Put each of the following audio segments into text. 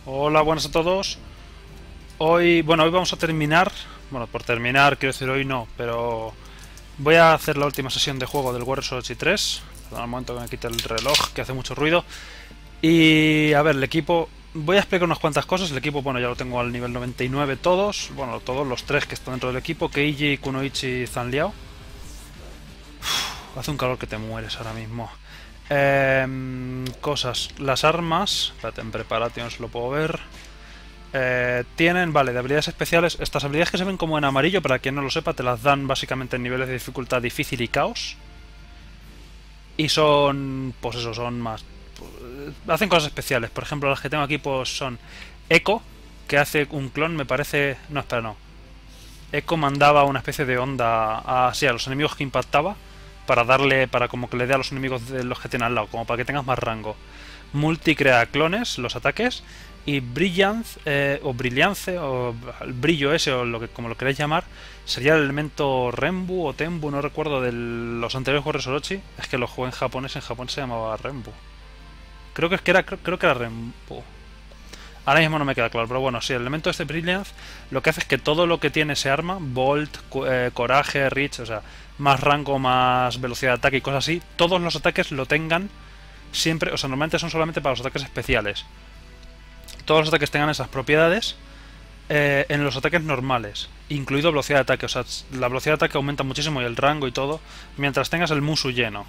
Hola, buenas a todos. Hoy vamos a terminar. Bueno, por terminar, quiero decir hoy no, pero voy a hacer la última sesión de juego del Warriors Orochi 3. Perdón, un momento que me quite el reloj, que hace mucho ruido. Y a ver, el equipo. Voy a explicar unas cuantas cosas. El equipo, bueno, ya lo tengo al nivel 99 todos. Bueno, todos los tres que están dentro del equipo: Keiji, Kunoichi y Zanliao. Hace un calor que te mueres ahora mismo. Cosas. Las armas. Espérate, en preparations lo puedo ver. Tienen, vale, de habilidades especiales. Estas habilidades que se ven como en amarillo, para quien no lo sepa, te las dan básicamente en niveles de dificultad difícil y caos. Y son, pues eso, son más. Hacen cosas especiales. Por ejemplo, las que tengo aquí pues son Echo, que hace un clon, me parece. No, espera, no. Echo mandaba una especie de onda a los enemigos que impactaba para darle, para como que le dé a los enemigos de los que tiene al lado, como para que tengas más rango. Multi crea clones, los ataques, y Brilliance, o Brillance, o el brillo ese, o lo que como lo queráis llamar, sería el elemento Renbu o Tenbu, no recuerdo, de los anteriores Warriors Orochi. Es que lo jugué en Japón se llamaba Renbu. Creo que era Renbu. Ahora mismo no me queda claro, pero bueno, sí, el elemento de este Brilliance lo que hace es que todo lo que tiene ese arma, Bolt, Coraje, Reach, o sea, más rango, más velocidad de ataque y cosas así, todos los ataques lo tengan siempre, o sea, normalmente son solamente para los ataques especiales. Todos los ataques tengan esas propiedades en los ataques normales, incluido velocidad de ataque, o sea, la velocidad de ataque aumenta muchísimo y el rango y todo, mientras tengas el Musu lleno.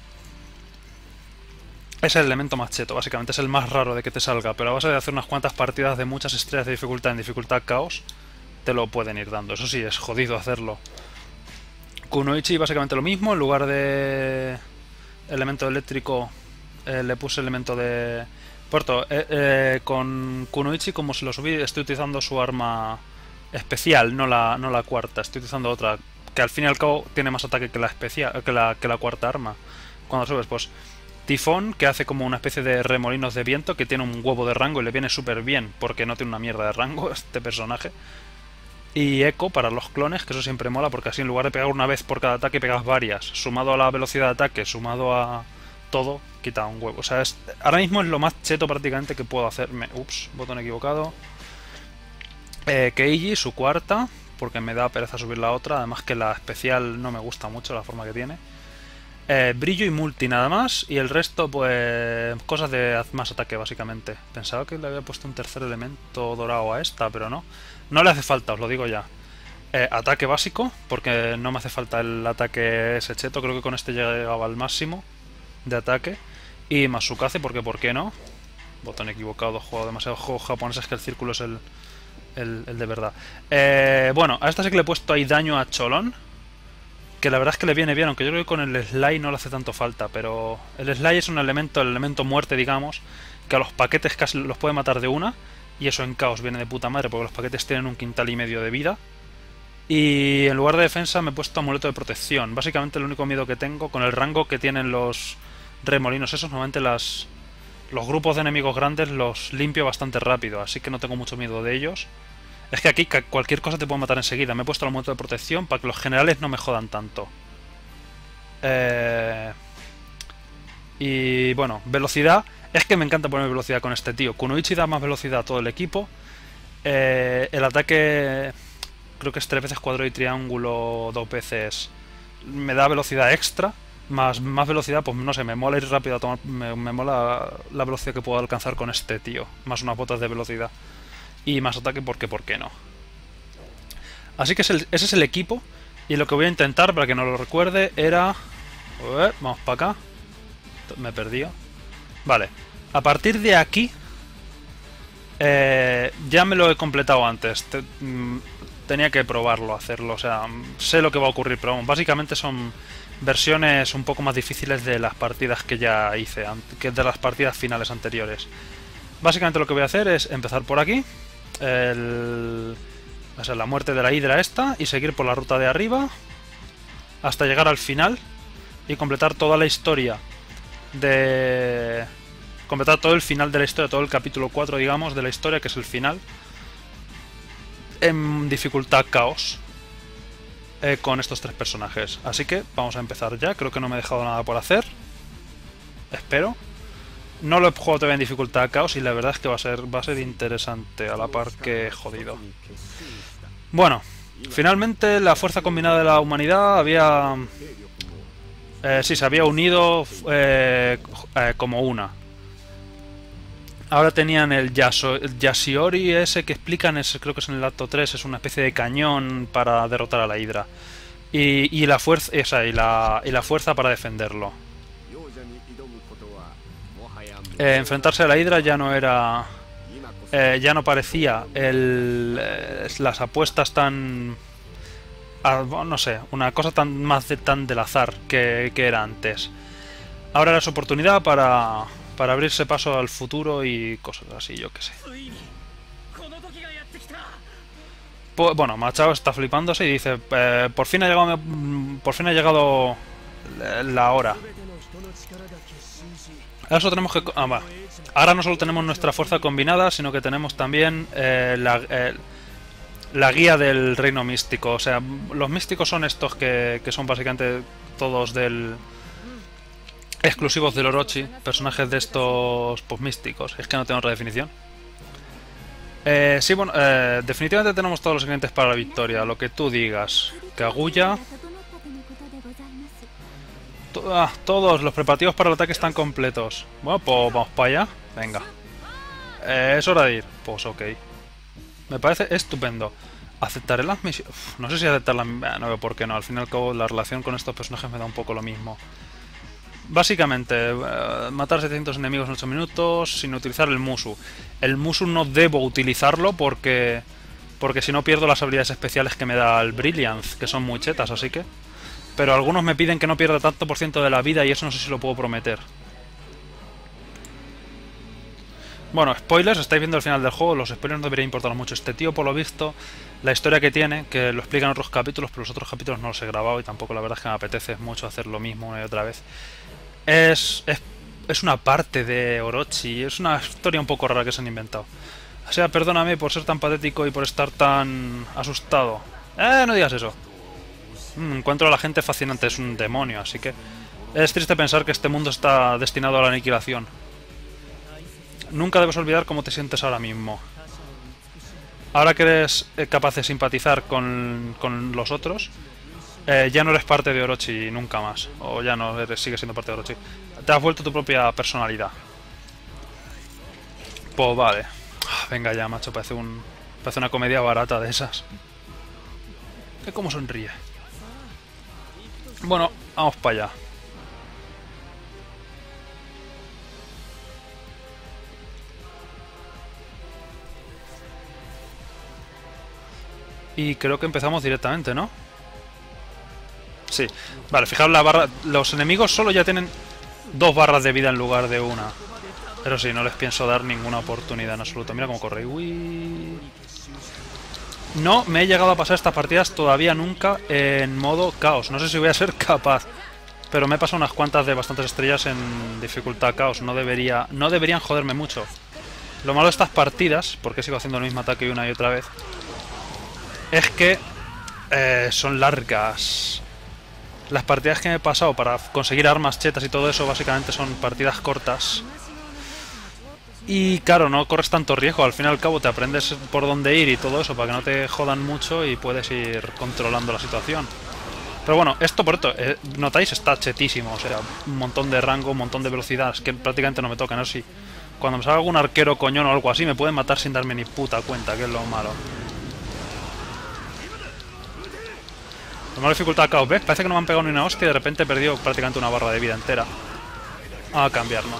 Es el elemento más cheto, básicamente es el más raro de que te salga, pero a base de hacer unas cuantas partidas de muchas estrellas de dificultad en dificultad caos, te lo pueden ir dando. Eso sí, es jodido hacerlo. Kunoichi básicamente lo mismo, en lugar de elemento eléctrico le puse elemento de puerto. Con Kunoichi, como se lo subí, estoy utilizando su arma especial, no la cuarta, estoy utilizando otra, que al fin y al cabo tiene más ataque que la especial, que la cuarta arma. Cuando subes, pues Tifón, que hace como una especie de remolinos de viento, que tiene un huevo de rango y le viene súper bien, porque no tiene una mierda de rango este personaje. Y Echo para los clones, que eso siempre mola, porque así en lugar de pegar una vez por cada ataque, pegas varias. Sumado a la velocidad de ataque, sumado a todo, quita un huevo. O sea, ahora mismo es lo más cheto prácticamente que puedo hacerme. Ups, botón equivocado. Keiji, su cuarta, porque me da pereza subir la otra, además que la especial no me gusta mucho la forma que tiene. Brillo y multi nada más, y el resto pues cosas de más ataque básicamente. Pensaba que le había puesto un tercer elemento dorado a esta, pero no. No le hace falta, os lo digo ya. Ataque básico, porque no me hace falta el ataque ese cheto, creo que con este llegaba al máximo de ataque. Y Masukaze, porque ¿por qué no? Botón equivocado, he jugado demasiados juegos japoneses que el círculo es el de verdad. Bueno, a esta sí que le he puesto ahí daño a Cholón, que la verdad es que le viene bien, aunque yo creo que con el Sly no le hace tanto falta, pero el Sly es un elemento, el elemento muerte, digamos, que a los paquetes casi los puede matar de una, y eso en caos viene de puta madre, porque los paquetes tienen un quintal y medio de vida. Y en lugar de defensa me he puesto amuleto de protección. Básicamente el único miedo que tengo, con el rango que tienen los remolinos esos, normalmente los grupos de enemigos grandes los limpio bastante rápido, así que no tengo mucho miedo de ellos. Es que aquí cualquier cosa te puede matar enseguida. Me he puesto el aumento de protección para que los generales no me jodan tanto. Y bueno, velocidad. Es que me encanta poner velocidad con este tío. Kunoichi da más velocidad a todo el equipo. El ataque, creo que es 3 veces cuadrado y triángulo, 2 veces. Me da velocidad extra. Más velocidad, pues no sé, me mola ir rápido. Me mola la velocidad que puedo alcanzar con este tío. Más unas botas de velocidad. Y más ataque porque ¿por qué no? Así que ese es el equipo. Y lo que voy a intentar, para que no lo recuerde, era... vamos para acá. Me he perdido. Vale. A partir de aquí... ya me lo he completado antes. Tenía que probarlo, hacerlo. O sea, sé lo que va a ocurrir, pero bueno, básicamente son versiones un poco más difíciles de las partidas que ya hice, que de las partidas finales anteriores. Básicamente lo que voy a hacer es empezar por aquí. O sea, la muerte de la hidra esta, y seguir por la ruta de arriba hasta llegar al final y completar toda la historia de... completar todo el final de la historia, todo el capítulo 4, digamos, de la historia, que es el final, en dificultad caos, con estos tres personajes. Así que vamos a empezar ya. Creo que no me he dejado nada por hacer, espero. No lo he jugado todavía en dificultad caos y la verdad es que va a ser interesante a la par que jodido. Bueno, finalmente la fuerza combinada de la humanidad había... sí, se había unido como una. Ahora tenían el Yashiori ese que explican, creo que es en el acto 3, es una especie de cañón para derrotar a la Hidra. Y la fuerza, y la fuerza para defenderlo. Enfrentarse a la Hidra ya no era... ya no parecía las apuestas tan... no sé, una cosa tan más tan del azar que era antes. Ahora era su oportunidad para abrirse paso al futuro y cosas así, yo que sé. Pues, bueno, Machado está flipándose y dice, por fin ha llegado la hora. Ahora solo tenemos que... Ahora no solo tenemos nuestra fuerza combinada, sino que tenemos también la guía del reino místico. O sea, los místicos son estos que son básicamente todos exclusivos del Orochi, personajes de estos pues místicos. Es que no tengo otra definición. Sí, bueno, definitivamente tenemos todos los ingredientes para la victoria, lo que tú digas. Kaguya. Todos los preparativos para el ataque están completos. Bueno, pues vamos para allá. Venga. Es hora de ir. Pues ok. Me parece estupendo. ¿Aceptaré las misiones? No sé si aceptar las... no veo por qué no. Al fin y al cabo la relación con estos personajes me da un poco lo mismo. Básicamente, matar 700 enemigos en 8 minutos sin utilizar el Musu. El Musu no debo utilizarlo porque si no pierdo las habilidades especiales que me da el Brilliance, que son muy chetas, así que... Pero algunos me piden que no pierda tanto por ciento de la vida y eso no sé si lo puedo prometer. Bueno, spoilers, estáis viendo el final del juego, los spoilers no debería importaros mucho. Este tío, por lo visto, la historia que tiene, que lo explican en otros capítulos, pero los otros capítulos no los he grabado y tampoco la verdad es que me apetece mucho hacer lo mismo una y otra vez. Es una parte de Orochi, es una historia un poco rara que se han inventado. O sea, perdóname por ser tan patético y por estar tan asustado. No digas eso. Encuentro a la gente fascinante, es un demonio, así que... Es triste pensar que este mundo está destinado a la aniquilación. Nunca debes olvidar cómo te sientes ahora mismo. Ahora que eres capaz de simpatizar con los otros, ya no eres parte de Orochi nunca más. O ya no sigues siendo parte de Orochi. Te has vuelto tu propia personalidad. Pues vale. Venga ya, macho, parece una comedia barata de esas. ¿Cómo sonríe? Bueno, vamos para allá. Y creo que empezamos directamente, ¿no? Sí. Vale, fijaos la barra... Los enemigos solo ya tienen 2 barras de vida en lugar de una. Pero sí, no les pienso dar ninguna oportunidad en absoluto. Mira cómo corre. Uy. No me he llegado a pasar estas partidas todavía nunca en modo caos. No sé si voy a ser capaz. Pero me he pasado unas cuantas de bastantes estrellas en dificultad caos. No deberían joderme mucho. Lo malo de estas partidas, porque sigo haciendo el mismo ataque una y otra vez, es que son largas. Las partidas que me he pasado para conseguir armas chetas y todo eso básicamente son partidas cortas. Y claro, no corres tanto riesgo, al fin y al cabo te aprendes por dónde ir y todo eso para que no te jodan mucho y puedes ir controlando la situación. Pero bueno, esto por esto, notáis, está chetísimo, o sea, un montón de rango, un montón de velocidad, es que prácticamente no me toca, no sé si cuando me salga algún arquero coñón o algo así me pueden matar sin darme ni puta cuenta, que es lo malo. Normal dificultad caos, ¿ves? Parece que no me han pegado ni una hostia y de repente he perdido prácticamente una barra de vida entera. A cambiarnos.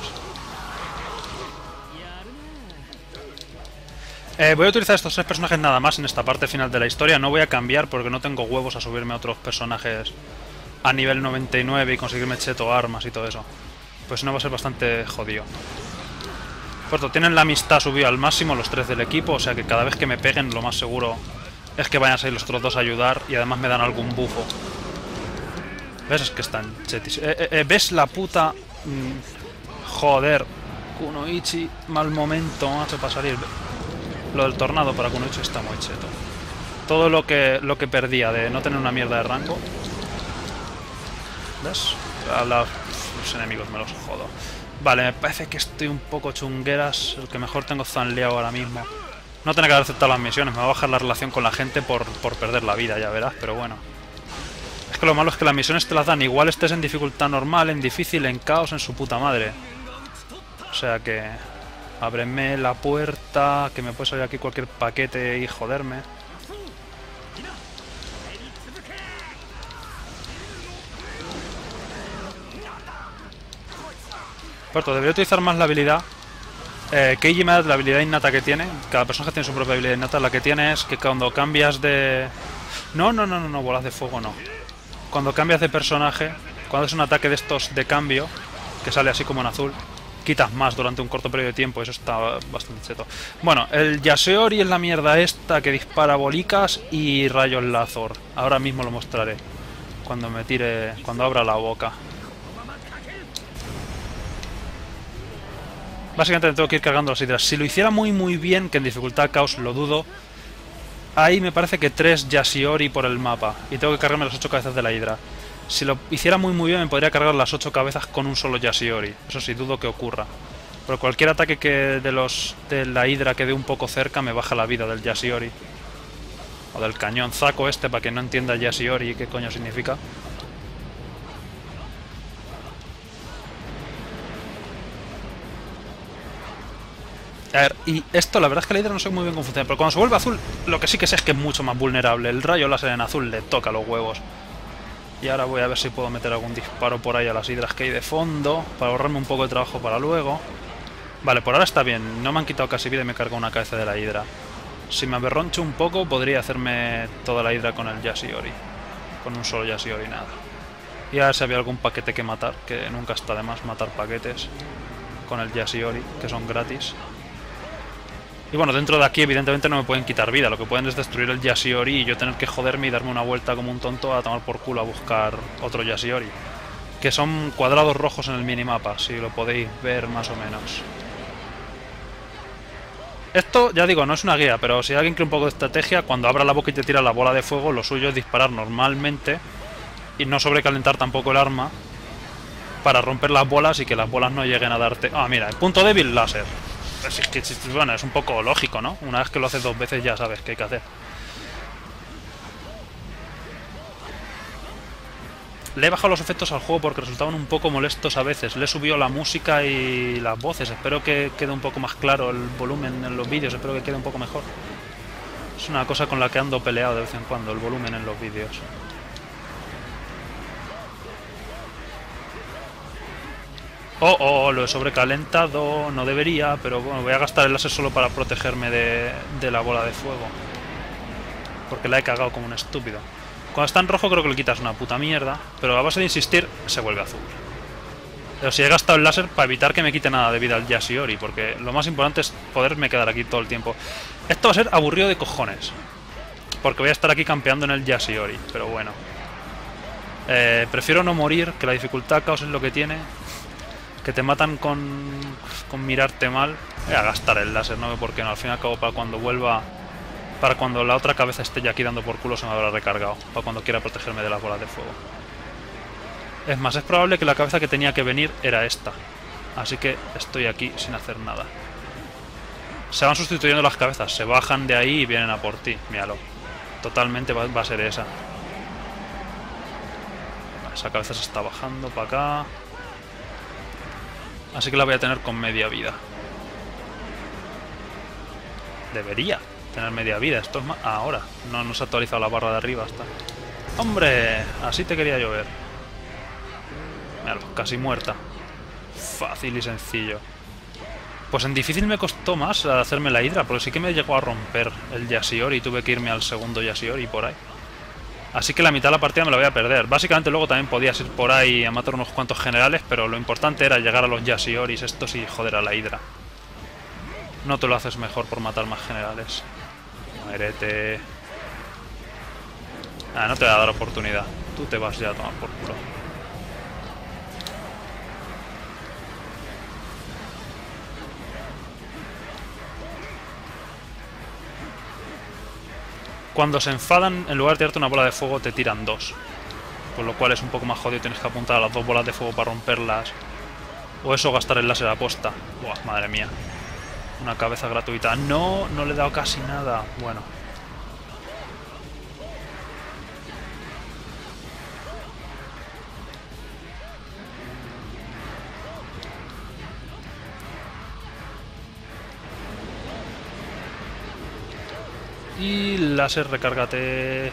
Voy a utilizar estos 3 personajes nada más en esta parte final de la historia. No voy a cambiar porque no tengo huevos a subirme a otros personajes a nivel 99 y conseguirme cheto armas y todo eso. Pues si no va a ser bastante jodido. Por cierto, tienen la amistad subida al máximo los 3 del equipo, o sea que cada vez que me peguen lo más seguro es que vayan a salir los otros 2 a ayudar y además me dan algún bufo. ¿Ves? Es que están chetis. ¿Ves la puta... joder. Kunoichi, mal momento, macho, para salir. Lo del tornado para Kunoichi está muy cheto. Todo lo que perdía de no tener una mierda de rango. ¿Ves? A los enemigos me los jodo. Vale, me parece que estoy un poco chungueras. El que mejor tengo zanleado ahora mismo. No tener que haber aceptado las misiones. Me va a bajar la relación con la gente por perder la vida, ya verás, pero bueno. Es que lo malo es que las misiones te las dan. Igual estés en dificultad normal, en difícil, en caos, en su puta madre. O sea que... ábreme la puerta, que me puede salir aquí cualquier paquete y joderme. Puerto, debería utilizar más la habilidad. Keiji me da la habilidad innata que tiene. Cada personaje tiene su propia habilidad innata. La que tiene es que cuando cambias de... No, bolas de fuego no. Cuando cambias de personaje, cuando es un ataque de estos de cambio, que sale así como en azul, quitas más durante un corto periodo de tiempo. Eso está bastante cheto. Bueno, el Yashiori es la mierda esta que dispara bolicas y rayos Lazor. Ahora mismo lo mostraré. Cuando me tire... cuando abra la boca. Básicamente tengo que ir cargando las hidras. Si lo hiciera muy bien, que en dificultad caos lo dudo, ahí me parece que 3 Yashiori por el mapa. Y tengo que cargarme las 8 cabezas de la hidra. Si lo hiciera muy bien, me podría cargar las 8 cabezas con un solo Yashiori. Eso sí, dudo que ocurra. Pero cualquier ataque que de la hidra que dé un poco cerca me baja la vida del Yashiori. O del cañón Zaco este, para que no entienda Yashiori y qué coño significa. A ver, y esto, la verdad es que la hidra no sé muy bien cómo funciona, pero cuando se vuelve azul, lo que sí que sé es que es mucho más vulnerable. El rayo láser en azul le toca los huevos. Y ahora voy a ver si puedo meter algún disparo por ahí a las hidras que hay de fondo, para ahorrarme un poco de trabajo para luego. Vale, por ahora está bien, no me han quitado casi vida y me cargo una cabeza de la hidra. Si me aberroncho un poco, podría hacerme toda la hidra con el Yashiori. Con un solo Yashiori, nada. Y a ver si había algún paquete que matar, que nunca está de más matar paquetes con el Yashiori, que son gratis. Y bueno, dentro de aquí evidentemente no me pueden quitar vida, lo que pueden es destruir el Yashiori y yo tener que joderme y darme una vuelta como un tonto a tomar por culo a buscar otro Yashiori. Que son cuadrados rojos en el minimapa, si lo podéis ver más o menos. Esto, ya digo, no es una guía, pero si alguien quiere un poco de estrategia, cuando abra la boca y te tira la bola de fuego, lo suyo es disparar normalmente y no sobrecalentar tampoco el arma para romper las bolas y que las bolas no lleguen a darte... Ah, mira, el punto débil, láser. Es que, bueno, es un poco lógico, ¿no? Una vez que lo haces 2 veces ya sabes qué hay que hacer. Le he bajado los efectos al juego porque resultaban un poco molestos a veces. Le he subido la música y las voces. Espero que quede un poco más claro el volumen en los vídeos. Espero que quede un poco mejor. Es una cosa con la que ando peleado de vez en cuando, el volumen en los vídeos. Lo he sobrecalentado, no debería, pero bueno, voy a gastar el láser solo para protegerme de la bola de fuego. Porque la he cagado como un estúpido. Cuando está en rojo creo que le quitas una puta mierda, pero a base de insistir se vuelve azul. Pero si he gastado el láser para evitar que me quite nada de vida al Yashiori, porque lo más importante es poderme quedar aquí todo el tiempo. Esto va a ser aburrido de cojones, porque voy a estar aquí campeando en el Yashiori, pero bueno. Prefiero no morir, que la dificultad caos es lo que tiene. Que te matan con mirarte mal. Voy a gastar el láser, no veo por qué no. Al fin y al cabo, para cuando vuelva... Para cuando la otra cabeza esté ya aquí dando por culo se me habrá recargado. Para cuando quiera protegerme de las bolas de fuego. Es más, es probable que la cabeza que tenía que venir era esta. Así que estoy aquí sin hacer nada. Se van sustituyendo las cabezas. Se bajan de ahí y vienen a por ti. Míralo. Totalmente va a ser esa. Esa cabeza se está bajando para acá. Así que la voy a tener con media vida. Debería tener media vida. Esto es más... ahora. No se ha actualizado la barra de arriba hasta... ¡Hombre! Así te quería llover. Míralo, casi muerta. Fácil y sencillo. Pues en difícil me costó más hacerme la hidra, porque sí que me llegó a romper el Yashiori y tuve que irme al segundo Yashiori por ahí. Así que la mitad de la partida me la voy a perder. Básicamente luego también podías ir por ahí a matar unos cuantos generales, pero lo importante era llegar a los Yashioris estos y joder a la hidra. No te lo haces mejor por matar más generales. Muérete. No te voy a dar oportunidad. Tú te vas ya a tomar por culo. Cuando se enfadan, en lugar de tirarte una bola de fuego, te tiran 2. Por lo cual es un poco más jodido, tienes que apuntar a las 2 bolas de fuego para romperlas. O eso gastar el láser a posta. Buah, madre mía. Una cabeza gratuita. No, no le he dado casi nada. Bueno. Y láser, recárgate.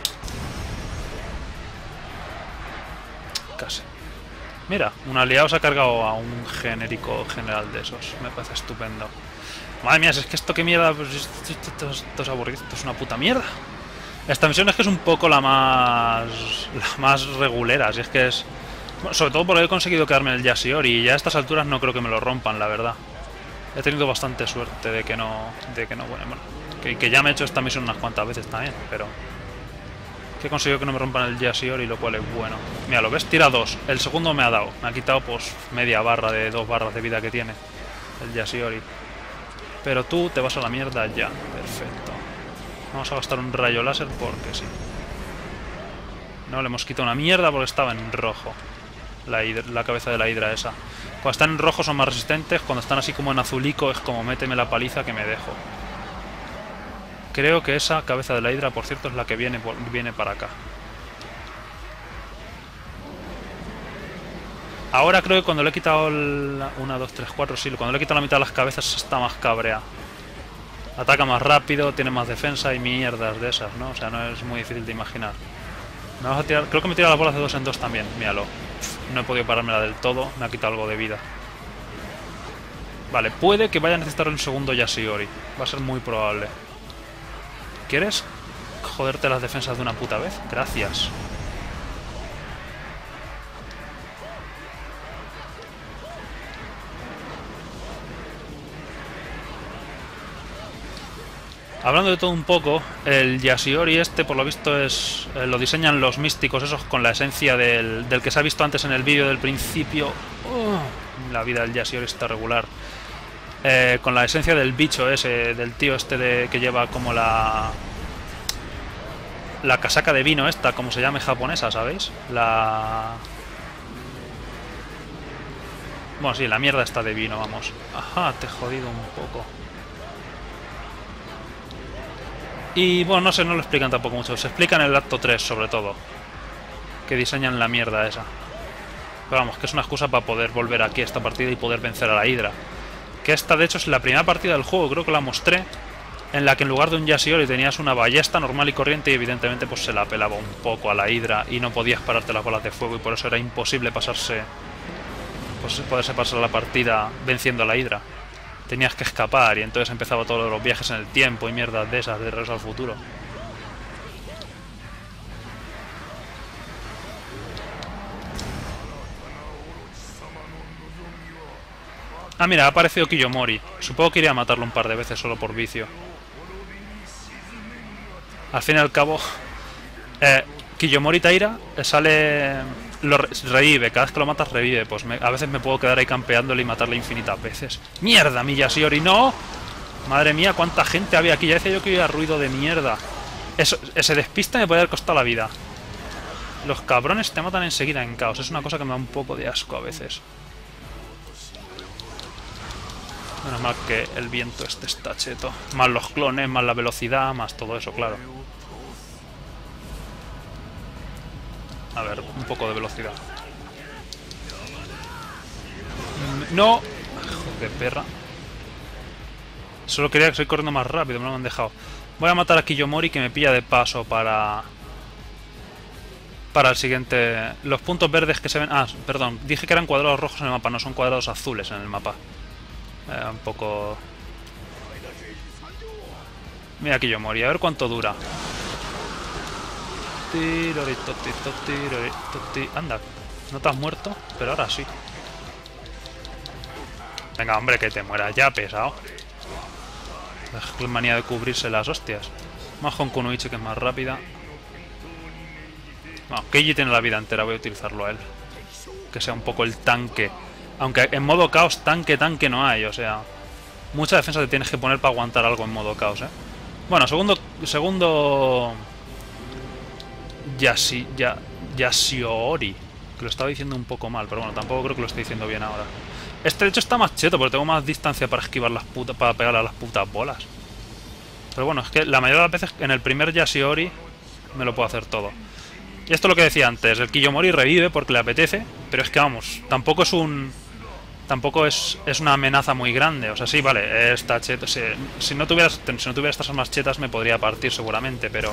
Casi. Mira, un aliado se ha cargado a un genérico general de esos. Me parece estupendo. Madre mía, si es que esto qué mierda. Pues esto es aburrido, esto es una puta mierda. Esta misión es que es un poco la más regulera. Si es que es. Bueno, sobre todo porque he conseguido quedarme en el Yashiori y ya a estas alturas no creo que me lo rompan, la verdad. He tenido bastante suerte de que no. Bueno, que ya me he hecho esta misión unas cuantas veces también, pero. Que he conseguido que no me rompan el Yashiori, lo cual es bueno. Mira, lo ves, tira 2. El segundo me ha dado. Me ha quitado pues media barra de 2 barras de vida que tiene el Yashiori. Pero tú te vas a la mierda ya. Perfecto. Vamos a gastar un rayo láser porque sí. No, le hemos quitado una mierda porque estaba en rojo. La cabeza de la hidra esa. Cuando están en rojo son más resistentes. Cuando están así como en azulico es como méteme la paliza que me dejo. Creo que esa cabeza de la hidra, por cierto, es la que viene para acá. Ahora creo que cuando le he quitado 1, 2, 3, 4, sí, cuando le he quitado la mitad de las cabezas está más cabrea. Ataca más rápido, tiene más defensa y mierdas de esas, ¿no? O sea, no es muy difícil de imaginar. Me vamos a tirar, creo que me tira las bolas de 2 en 2 también, míralo. No he podido parármela del todo, me ha quitado algo de vida. Vale, puede que vaya a necesitar un segundo Yashiori. Va a ser muy probable. ¿Quieres joderte las defensas de una puta vez? Gracias. Hablando de todo un poco, el Yashiori este, por lo visto, lo diseñan los místicos esos con la esencia del que se ha visto antes en el vídeo del principio. La vida del Yashiori está regular. Con la esencia del bicho ese, del tío este que lleva como la casaca de vino esta, como se llame japonesa, ¿sabéis? Bueno, sí, la mierda está de vino, vamos. Ajá, te he jodido un poco. Y bueno, no sé, no lo explican tampoco mucho. Se explica en el acto 3, sobre todo. Que diseñan la mierda esa. Pero vamos, que es una excusa para poder volver aquí a esta partida y poder vencer a la hidra. Que esta, de hecho, es la primera partida del juego, creo que la mostré, en la que en lugar de un Yashiori tenías una ballesta normal y corriente y evidentemente pues se la pelaba un poco a la hidra y no podías pararte las bolas de fuego y por eso era imposible pasarse, pues poderse pasar la partida venciendo a la hidra. Tenías que escapar y entonces empezaba todos los viajes en el tiempo y mierdas de esas de Regreso al Futuro. Ah, mira, ha aparecido Kiyomori. Supongo que iría a matarlo un par de veces solo por vicio. Al fin y al cabo, Kiyomori Taira sale... revive, cada vez que lo matas revive. Pues a veces me puedo quedar ahí campeándole y matarle infinitas veces. ¡Mierda, mi Yashiori! ¡No! Madre mía, cuánta gente había aquí. Ya decía yo que iba ruido de mierda. Ese despiste me puede haber costado la vida. Los cabrones te matan enseguida en caos. Es una cosa que me da un poco de asco a veces. Menos mal que el viento este está cheto. Más los clones, más la velocidad, más todo eso, claro. A ver, un poco de velocidad. ¡No! Joder, perra. Solo quería que estoy corriendo más rápido, me lo han dejado. Voy a matar a Kiyomori que me pilla de paso para el siguiente... Los puntos verdes que se ven... Ah, perdón, dije que eran cuadrados rojos en el mapa, no son cuadrados azules en el mapa. Un poco... Mira Kiyomori, a ver cuánto dura. Anda, no te has muerto, pero ahora sí. Venga, hombre, que te mueras ya, pesado. La manía de cubrirse las hostias. Más con Kunoichi, que es más rápida. Bueno, Keiji tiene la vida entera, voy a utilizarlo a él. Que sea un poco el tanque. Aunque en modo caos tanque no hay, o sea... Mucha defensa te tienes que poner para aguantar algo en modo caos, Bueno, segundo... Yashiori. Que lo estaba diciendo un poco mal, pero bueno, tampoco creo que lo esté diciendo bien ahora. Este de hecho está más cheto porque tengo más distancia para esquivar las putas, para pegarle a las putas bolas. Pero bueno, es que la mayoría de las veces en el primer Yashiori me lo puedo hacer todo. Y esto es lo que decía antes, el Kiyomori revive porque le apetece, pero es que vamos, tampoco es un... Tampoco es una amenaza muy grande. O sea, sí, vale, está cheto. Si no tuviera estas armas chetas me podría partir seguramente, pero...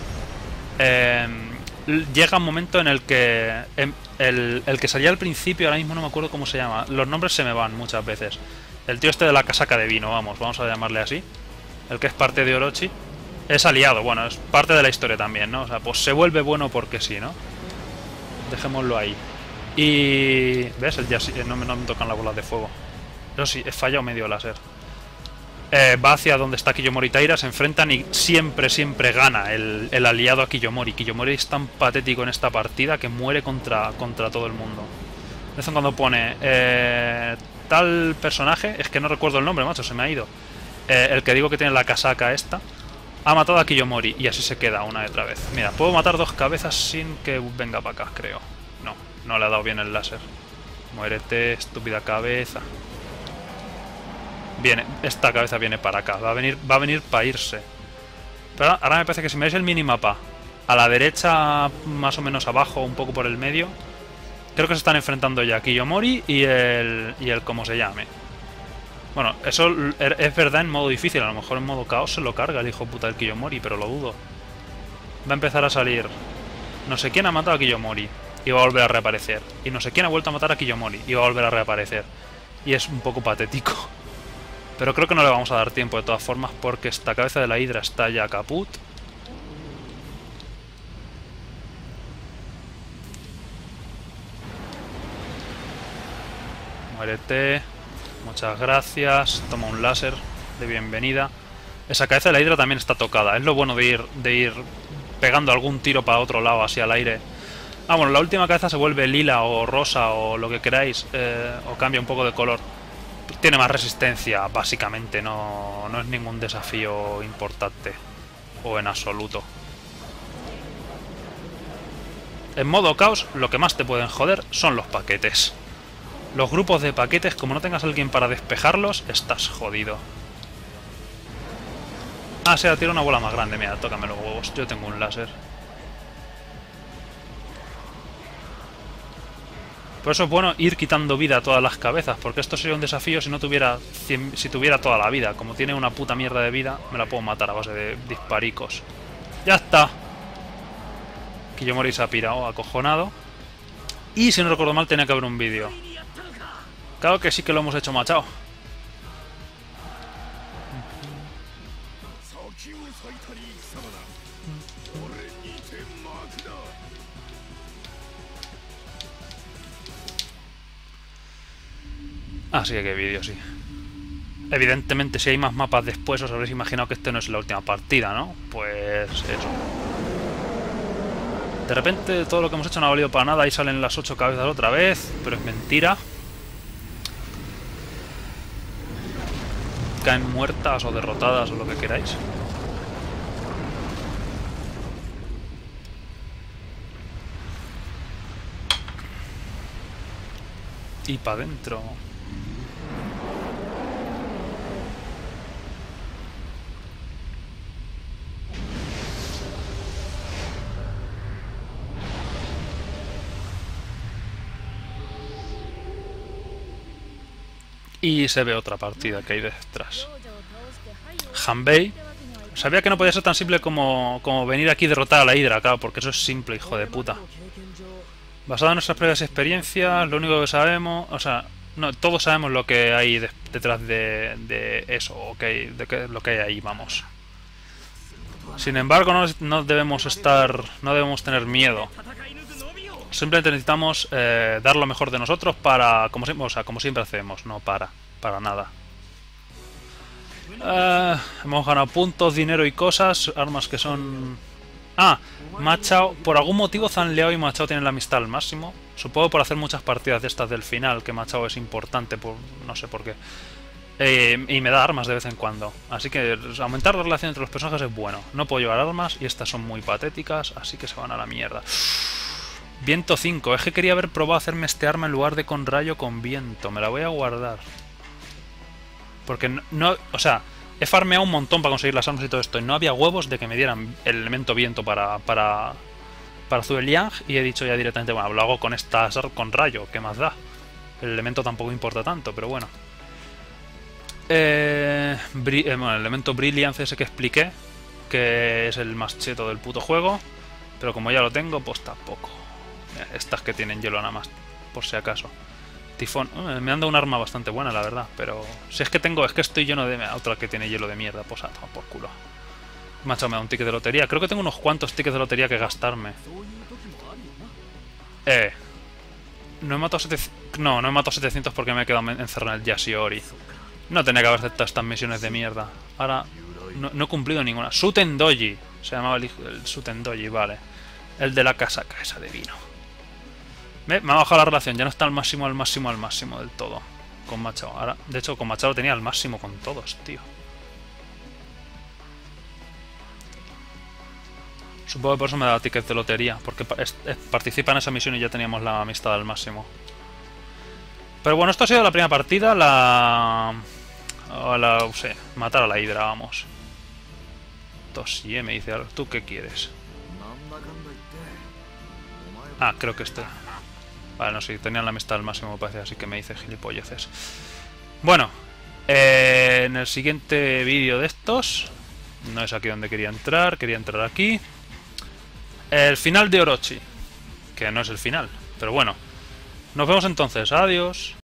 llega un momento en el que... El que salía al principio, ahora mismo no me acuerdo cómo se llama. Los nombres se me van muchas veces. El tío este de la casaca de vino, vamos a llamarle así. El que es parte de Orochi. Es aliado, bueno, es parte de la historia también, ¿no? O sea, pues se vuelve bueno porque sí, ¿no? Dejémoslo ahí. Y... ¿Ves? No me tocan las bolas de fuego. Eso sí, he fallado medio láser. Va hacia donde está Kiyomori y Taira, se enfrentan y siempre gana el aliado a Kiyomori. Kiyomori es tan patético en esta partida que muere contra todo el mundo. De vez en cuando pone... tal personaje, es que no recuerdo el nombre, macho, se me ha ido. El que digo que tiene la casaca esta, ha matado a Kiyomori y así se queda una y otra vez. Mira, puedo matar dos cabezas sin que venga para acá, creo. No le ha dado bien el láser. Muérete, estúpida cabeza. Viene, esta cabeza viene para acá. Va a venir para irse. Pero ahora me parece que si me veis el minimapa, a la derecha, más o menos abajo, un poco por el medio, creo que se están enfrentando ya Kiyomori y el como se llame. Bueno, eso es verdad en modo difícil. A lo mejor en modo caos se lo carga el hijo puta del Kiyomori, pero lo dudo. Va a empezar a salir. No sé quién ha matado a Kiyomori y va a volver a reaparecer. Y no sé quién ha vuelto a matar a Kiyomori y va a volver a reaparecer. Y es un poco patético. Pero creo que no le vamos a dar tiempo de todas formas porque esta cabeza de la hidra está ya caput. Muérete. Muchas gracias. Toma un láser de bienvenida. Esa cabeza de la hidra también está tocada. Es lo bueno de ir pegando algún tiro para otro lado, así al aire. Ah, bueno, la última cabeza se vuelve lila o rosa o lo que queráis. O cambia un poco de color. Tiene más resistencia, básicamente. No es ningún desafío importante. O en absoluto. En modo caos, lo que más te pueden joder son los paquetes. Los grupos de paquetes, como no tengas a alguien para despejarlos, estás jodido. Ah, se tira una bola más grande. Mira, tócame los huevos. Yo tengo un láser. Por eso es bueno ir quitando vida a todas las cabezas, porque esto sería un desafío si no tuviera si tuviera toda la vida. Como tiene una puta mierda de vida, me la puedo matar a base de disparicos. ¡Ya está! Kiyomori se ha pirado, acojonado. Y si no recuerdo mal, tenía que haber un vídeo. Claro que sí que lo hemos hecho machado. Ah, sí que vídeo, sí. Evidentemente, si hay más mapas después, os habréis imaginado que este no es la última partida, ¿no? Pues eso. De repente todo lo que hemos hecho no ha valido para nada y salen las 8 cabezas otra vez, pero es mentira. Caen muertas o derrotadas o lo que queráis. Y para adentro. Y se ve otra partida que hay detrás. Hanbei. Sabía que no podía ser tan simple como venir aquí y derrotar a la Hidra, claro, porque eso es simple, hijo de puta. Basado en nuestras previas experiencias, lo único que sabemos... O sea, no, todos sabemos lo que hay detrás de eso, o lo que hay ahí, vamos. Sin embargo, no debemos tener miedo. Simplemente necesitamos dar lo mejor de nosotros como siempre hacemos, no para nada. Hemos ganado puntos, dinero y cosas, armas que son... Ah, Machao, por algún motivo Zanleao y Machao tienen la amistad al máximo. Supongo por hacer muchas partidas de estas del final, que Machao es importante, no sé por qué. Y me da armas de vez en cuando. Así que aumentar la relación entre los personajes es bueno. No puedo llevar armas y estas son muy patéticas, así que se van a la mierda. Viento 5. Es que quería haber probado hacerme este arma en lugar de con rayo con viento. Me la voy a guardar. Porque no, o sea, he farmeado un montón para conseguir las armas y todo esto. Y no había huevos de que me dieran el elemento viento para Zueliang. Y he dicho ya directamente, bueno, lo hago con estas con rayo. ¿Qué más da? El elemento tampoco importa tanto, pero bueno. Bueno, el elemento Brilliance ese que expliqué, que es el más cheto del puto juego. Pero como ya lo tengo, pues tampoco. Estas que tienen hielo nada más, por si acaso. Tifón. Me han dado un arma bastante buena, la verdad. Pero si es que tengo, es que estoy lleno de otra que tiene hielo de mierda. Pues a tomar por culo. Macho, me da un ticket de lotería. Creo que tengo unos cuantos tickets de lotería que gastarme. No he matado 700. No, no he matado 700 porque me he quedado encerrado en el Yashiori. No tenía que haber aceptado estas misiones de mierda. Ahora no he cumplido ninguna. Suten Doji. Se llamaba el Suten Doji, vale. El de la casaca esa de vino. Me ha bajado la relación. Ya no está al máximo del todo. Con Machado. Ahora, de hecho, con Machado tenía al máximo con todos, tío. Supongo que por eso me da tickets de lotería. Porque participa en esa misión y ya teníamos la amistad al máximo. Pero bueno, esto ha sido la primera partida. No sé, matar a la hidra, vamos. Tosie me dice, ¿tú qué quieres? Ah, creo que este. Vale, no sé, tenían la amistad al máximo, me parece, así que me dice gilipolleces. Bueno, en el siguiente vídeo de estos, no es aquí donde quería entrar aquí. El final de Orochi, que no es el final, pero bueno. Nos vemos entonces, adiós.